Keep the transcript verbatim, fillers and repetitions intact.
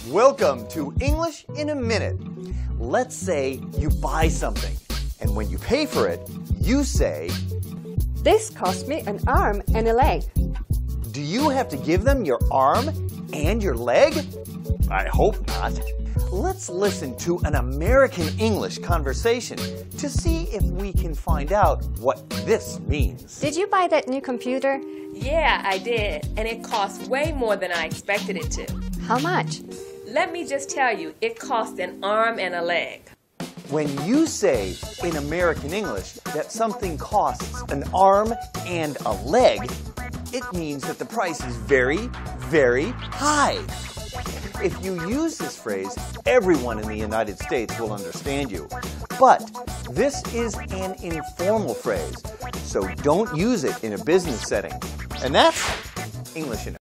Welcome to English in a Minute. Let's say you buy something, and when you pay for it, you say, "This cost me an arm and a leg." Do you have to give them your arm and your leg? I hope not. Let's listen to an American English conversation to see if we can find out what this means. Did you buy that new computer? Yeah, I did, and it cost way more than I expected it to. How much? Let me just tell you, it cost an arm and a leg. When you say in American English that something costs an arm and a leg, it means that the price is very, very high. If you use this phrase, everyone in the United States will understand you. But this is an informal phrase, so don't use it in a business setting. And that's English in a